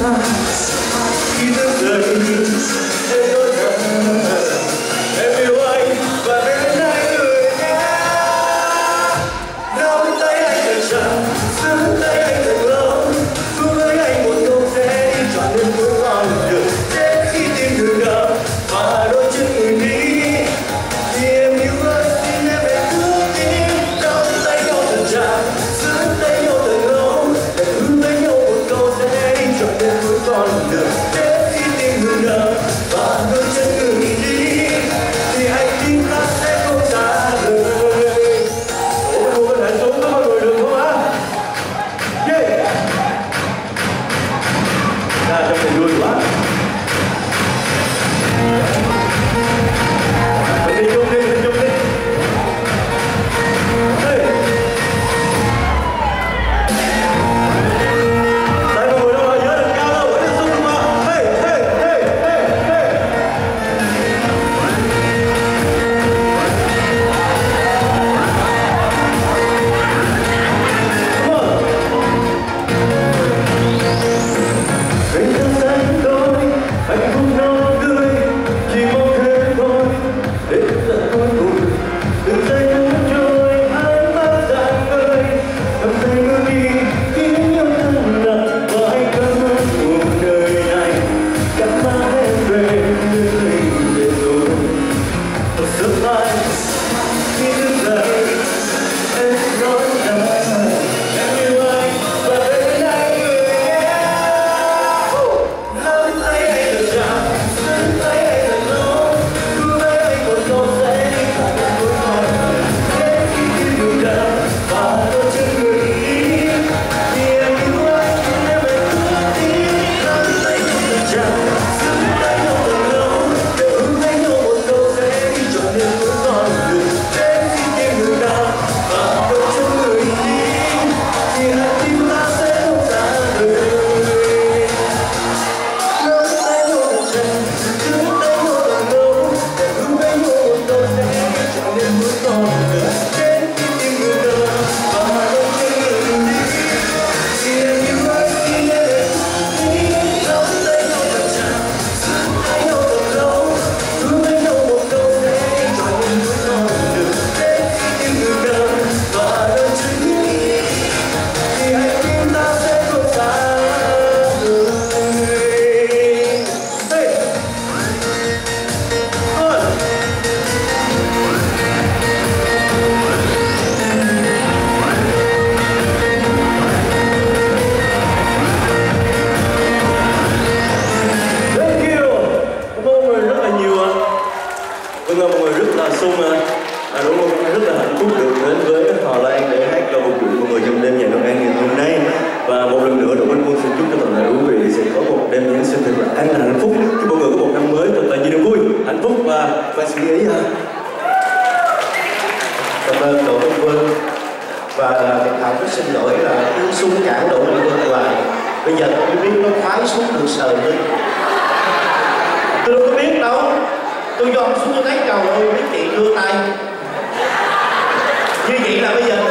khi thức dậy em nói rằng em yêu anh và bên anh người nhé. Nắm tay anh thật chặt, giữ tay anh thật lâu, cùng với anh một câu sẽ đi trọn đến cuối con đường. Đến khi tim ngừng đập và đôi chân ngừng đi thì em yêu ơi xin em hãy cứ tin. Nắm tay nhau thật chặt, giữ tay nhau thật lâu, để hứa với nhau một câu sẽ đi trọn đến cuối con đường. Đến khi tim ngừng đập và đôi chân ngừng đi thì anh tin ta sẽ không xa rời. Ủa, cô có thể xuống với mọi người được không ạ? Yeah! Ra trong này vui quá. Mình đi chung đi, mình chung đi. Hey! Tại mọi người đâu mà nhớ đừng cao đâu, hãy đi xuống mà. Hey, hey, hey, hey, hey. Come on. Anh thân danh tôi, hạnh phúc non tươi, chỉ mong thế thôi, đến tận cuối cùng. Từng giây phút trôi, ánh mắt rạng ngời, cầm tay bước đi, khiến nhau thân nặng và anh cảm ơn cuộc đời này. Cảm ơn em về nơi về rồi. Một sớm mai khi thức dậy, em nói rằng em yêu anh và bên anh người nhé. Nắm tay anh thật chặt, giữ tay anh thật lâu, hứa với anh một câu sẽ đi trọn đến cuối con đường. Đến khi tim ngừng đập và đôi chân ngừng đi thì em yêu anh xin em hãy cứ tin. Nắm tay nhau thật chặt, giữ tay nhau thật lâu, để hứa với nhau một câu sẽ đi trọn đến cuối con đường. Đến khi tim ngừng đập và đôi chân ngừng đi thì hai tim ta sẽ không xa rời. Nắm tay nhau thật chặt, giữ tay nhau thật lâu, để hứa với nhau một câu sẽ đi trọn đến cuối con đường. Đến khi tim ngừng đập và đôi chân ngừng đi thì em yêu anh xin em hãy cứ tin. Nắm tay nhau thật chặt, giữ tay nhau thật lâu, hứa với nhau một câu sẽ đi trọn đến cuối con đường. Đến khi tim ngừng đập và đôi chân ngừng đi thì hai tim ta sẽ không xa rời. Hey! On! Thank you! Cảm ơn mọi người rất là nhiều ạ. Vâng, mọi người rất là sung đúng không? Rất là hạnh phúc được đến với Hòa Lan để hát cho phục vụ mọi người trong đêm nhạc Noel ngày hôm nay. Và một lần nữa, đội Minh Quân xin chúc cho toàn thể quý vị sẽ có một đêm Giáng sinh thật là an lành hạnh phúc. Chúc mọi người có một năm mới thật là nhiều niềm vui, hạnh phúc và sự ý ha. Cảm ơn đội Minh Quân. Và Việt Hồng rất xin lỗi là cứ xuống cản đội Minh Quân hoài. Bây giờ tôi biết nó khoái xuống từ sờ đi. Tôi đâu có biết đâu. Tôi dọn xuống cho thấy cầu tôi biết chị đưa tay. Như vậy là bây giờ